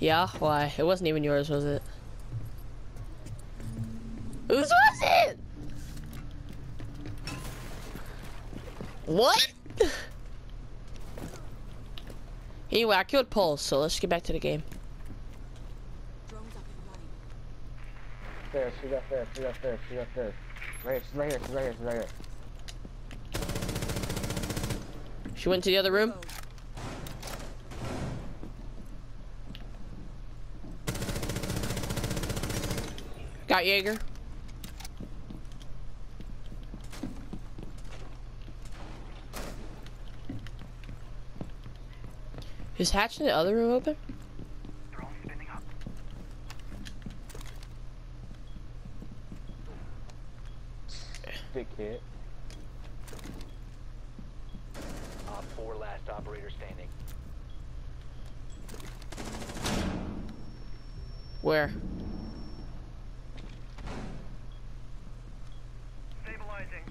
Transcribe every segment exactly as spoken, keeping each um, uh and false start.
Yeah, why? It wasn't even yours, was it? Whose was it? What? Anyway, I killed Pulse, so let's get back to the game. There, she's up there, she's up there, she's up there. Right, she's right here, she's right here, she's right here. She went to the other room. Got Jaeger. Is Hatch in the other room open? They're all spinning up. Big kid. Op four, last operator standing. Where? Stabilizing.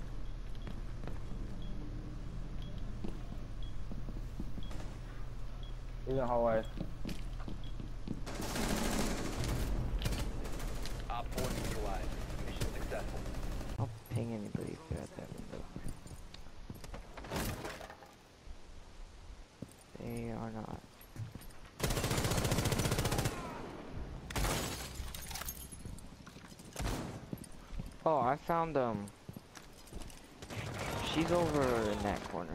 He's in the hallway. Op four neutralized. Mission successful. I'll ping anybody if they're at that window. They are not. Oh, I found them. She's over in that corner.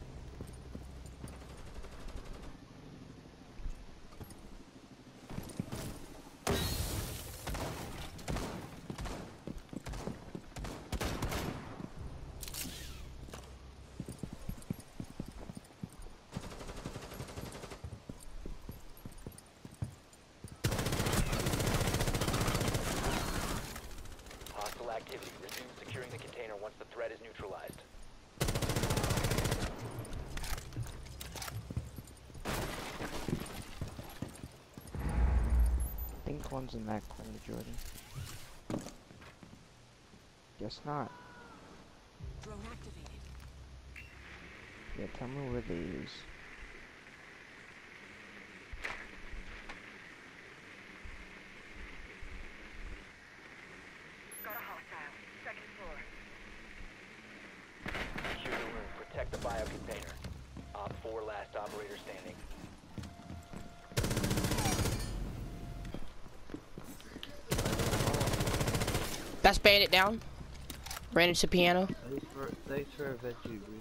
Hostile activity. Resume securing the container once the threat is neutralized. I think one's in that corner, Jordan. Guess not. Drone activated. Yeah, tell me where they use. Got a hostile. Second floor. Secure the room. Protect the bio container. Op four, last operator standing. That's Bandit down. Ran into piano. Thanks for, thanks for avenging me.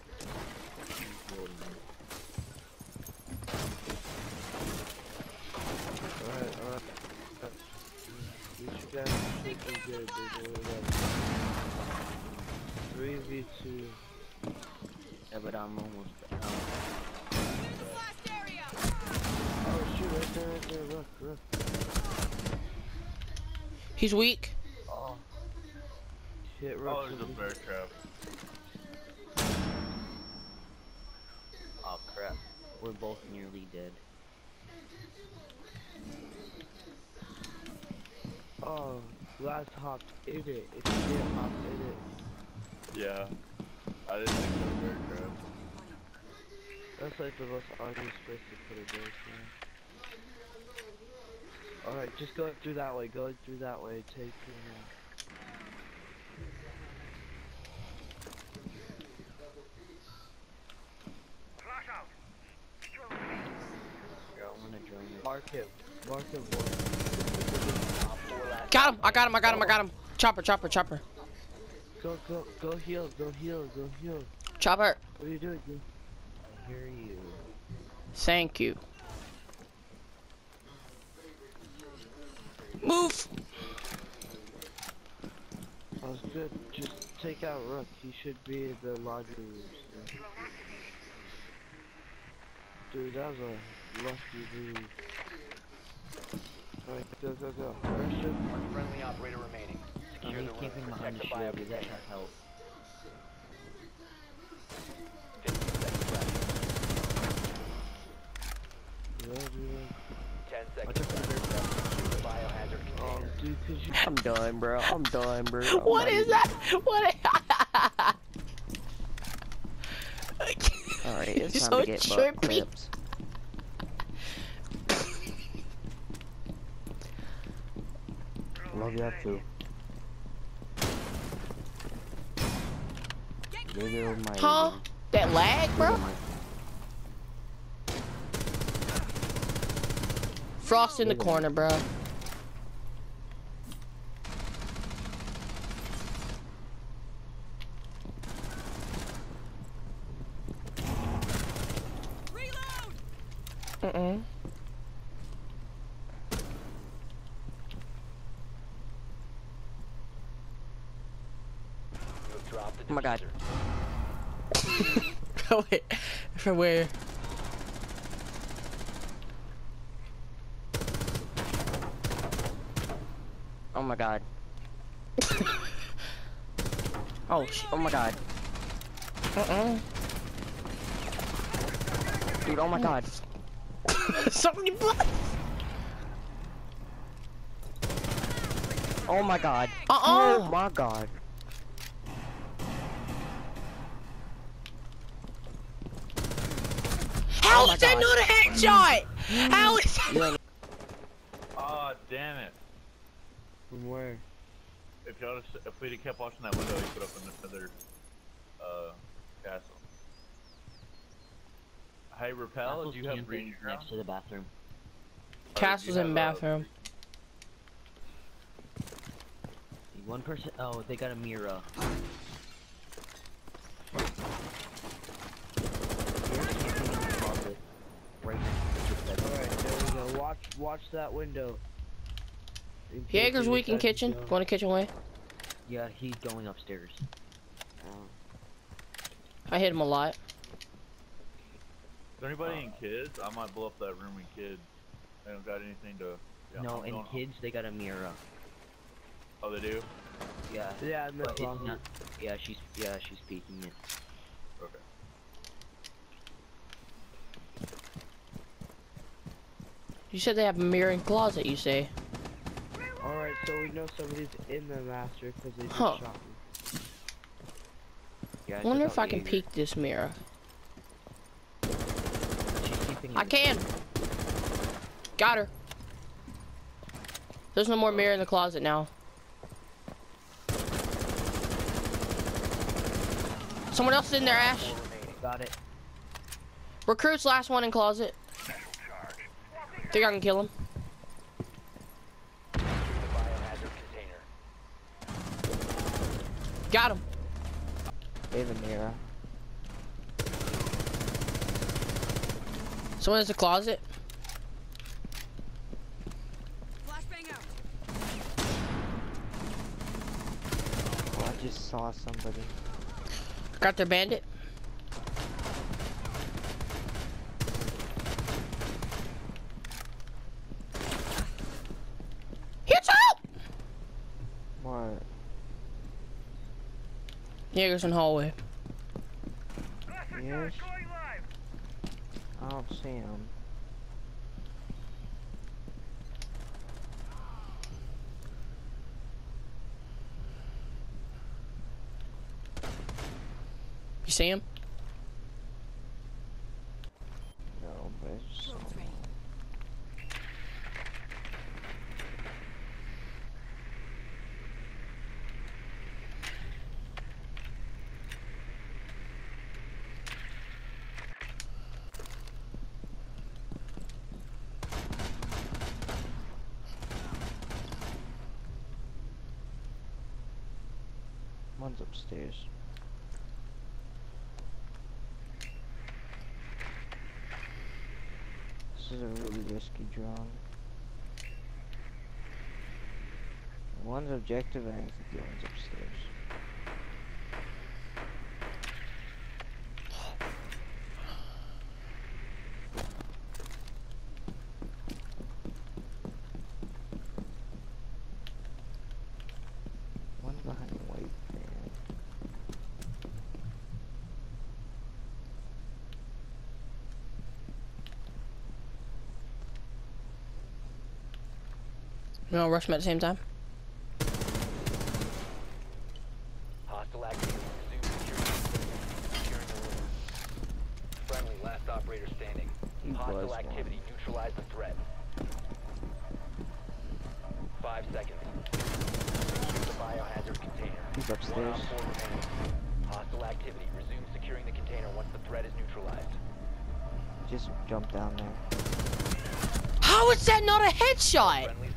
Alright, alright. You should guys should be good, big boy. three v two. Yeah, but I'm almost um, Oh shoot, right there, right there, look, look. He's weak. Oh. Shit, rook. Oh, there's a bear trap. oh crap. We're both nearly dead. Oh, last hop in it. If you didn't hop in it. Yeah. I didn't think there was a bear trap. That's like the most obvious place to put a base, man. Alright, just going through that way, going through that way, take it now. Flash out. Yeah, I'm gonna join it. Mark him. Mark him, boy. Op four, last Got him. I got him. I got him. I got him. Chopper. Chopper. Chopper. Go, go, go heal, go heal, go heal. Chopper. What are you doing, dude? I hear you. Thank you. Move. That was good. Just take out Rook. He should be in the laundry room. So. Dude, that was a lucky dude. Alright, go, go, go. Rush him. One friendly operator remaining. Secure the room. Keeping behind Protect the the bio shield, that container. help. fifteen seconds left. Yeah, dude. ten seconds left. Secure the biohazard Oh, container. dude, cause you. I'm done, bro. I'm done, bro. I'm What not is even- that? What? Alright, it's You're time so to get butt trippy. clips. Oh, you have to. They go my. Huh? That lag, bro? Frost in the corner, bro. Mm-mm. Oh my god. Oh, wait. From where? Oh my god. Oh, sh Oh my god. Uh-uh. Dude, oh my god. So many blood. Oh my god. Uh-uh. Oh my god. How Oh my is that God. not a headshot? How is that? Ah, damn it. From where? If y'all just, if we'd have kept watching that window, he put up another uh castle. Hey, Repel, do you have green next to the bathroom? Castle's in bathroom. One person. Oh, they got a mirror. Right next to the Alright, there we go. Watch, watch that window. In case Jaeger's he weak in decides to kitchen. go. Going to kitchen way. Yeah, he's going upstairs. I hit him a lot. Is there anybody in kids? I might blow up that room in kids. They don't got anything to. Yeah, No, I'm in going- kids they got a mirror. Oh, they do. Yeah. Yeah, in the But it's closet. not. Yeah, she's. Yeah, she's peeking it. Okay. You said they have a mirror in closet, you say? Alright, so we know somebody's in the master because they just Huh. shot me. Yeah. I wonder took if I out can Jaeger. peek this mirror. She's keeping I it. can. Got her. There's no more mirror in the closet now. Someone else is in there, Ash. Got it. Recruit's last one in closet. Think I can kill him? The biohazard container. Got him. They have a mirror. Someone in the closet. Flashbang out. Oh, I just saw somebody. Got their bandit. Hits out! What? Jaeger's in hallway. Yes? I don't see him. You see him? No, but it's just... Drone train. One's upstairs. This is a really risky drone. One's objective and I think the one's upstairs. One's behind the white fan. You wanna rush them at the same time? Hostile activity. Resume security. Securing the room. Friendly, last operator standing. He was Hostile one. activity. Neutralize the threat. five seconds. Secure the biohazard container. He's One upstairs. op four remaining. Hostile activity. Resume securing the container once the threat is neutralized. Just jump down there. How is that not a headshot? Friendly